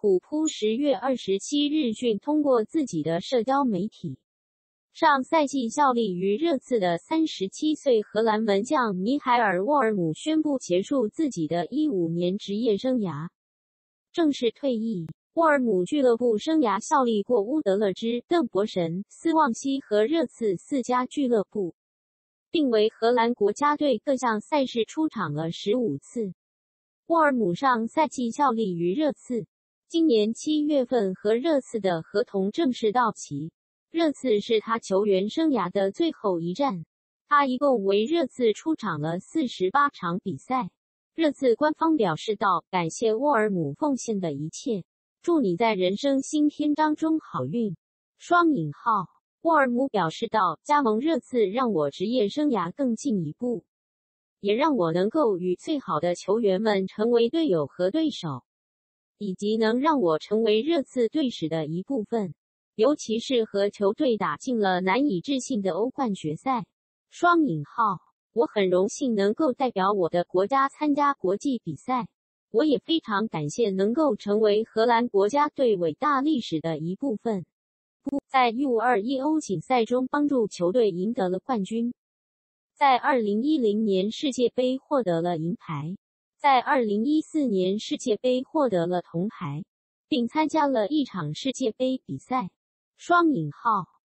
普扑10月27日讯通过自己的社交媒体，上赛季效力于热刺的37岁荷兰门将米海尔·沃尔姆宣布结束自己的15年职业生涯，正式退役。沃尔姆俱乐部生涯效力过乌德勒支、邓伯神、斯旺西和热刺4家俱乐部，并为荷兰国家队各项赛事出场了15次。沃尔姆上赛季效力于热刺，今年7月份和热刺的合同正式到期。热刺是他球员生涯的最后一站，他一共为热刺出场了48场比赛。热刺官方表示道：“感谢沃尔姆奉献的一切，祝你在人生新篇章中好运。”沃尔姆表示道：“加盟热刺让我职业生涯更进一步，也让我能够与最好的球员们成为队友和对手，以及能让我成为热刺队史的一部分。尤其是和球队打进了难以置信的欧冠决赛。我很荣幸能够代表我的国家参加国际比赛，我也非常感谢能够成为荷兰国家队伟大历史的一部分。”在 U21 欧锦赛中帮助球队赢得了冠军，在2010年世界杯获得了银牌，在2014年世界杯获得了铜牌，并参加了一场世界杯比赛。